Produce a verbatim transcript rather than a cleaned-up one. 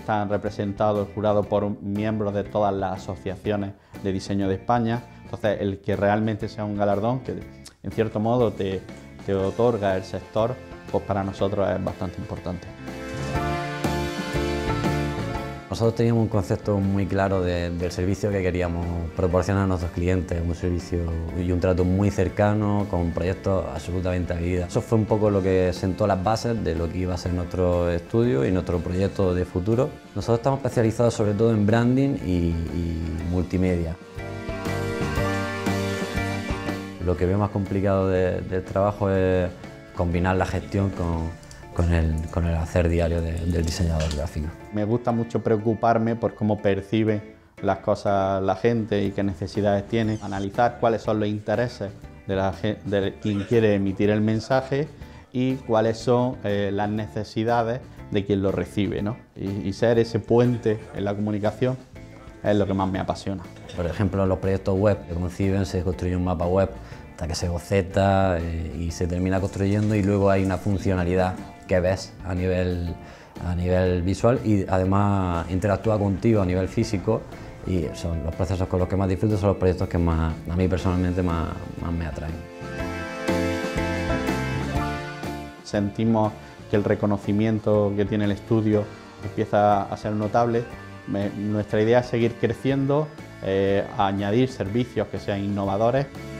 están representados el jurado por miembros de todas las asociaciones de diseño de España. Entonces, el que realmente sea un galardón que en cierto modo te, te otorga el sector, pues para nosotros es bastante importante. Nosotros teníamos un concepto muy claro de, del servicio que queríamos proporcionar a nuestros clientes, un servicio y un trato muy cercano, con proyectos absolutamente a medida. Eso fue un poco lo que sentó las bases de lo que iba a ser nuestro estudio y nuestro proyecto de futuro. Nosotros estamos especializados sobre todo en branding y, y multimedia. Lo que veo más complicado de, del trabajo es combinar la gestión con Con el, con el hacer diario de, del diseñador gráfico. Me gusta mucho preocuparme por cómo percibe las cosas la gente y qué necesidades tiene, analizar cuáles son los intereses de, la, de quien quiere emitir el mensaje y cuáles son eh, las necesidades de quien lo recibe, ¿no? Y, y ser ese puente en la comunicación es lo que más me apasiona. Por ejemplo, los proyectos web se conciben, se construye un mapa web hasta que se boceta eh, y se termina construyendo y luego hay una funcionalidad que ves a nivel, a nivel visual y además interactúa contigo a nivel físico y son los procesos con los que más disfruto, son los proyectos que más, a mí personalmente más, más me atraen. Sentimos que el reconocimiento que tiene el estudio empieza a ser notable. Me, nuestra idea es seguir creciendo, eh, añadir servicios que sean innovadores.